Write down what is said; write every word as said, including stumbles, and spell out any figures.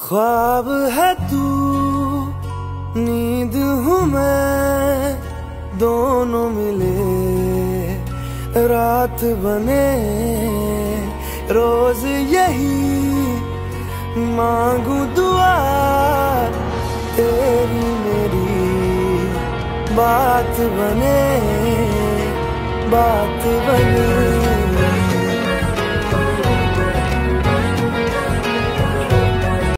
ख्वाब है तू, नींद हूँ मैं, दोनों मिले रात बने। रोज यही मांगू दुआ, तेरी मेरी बात बने, बात बने।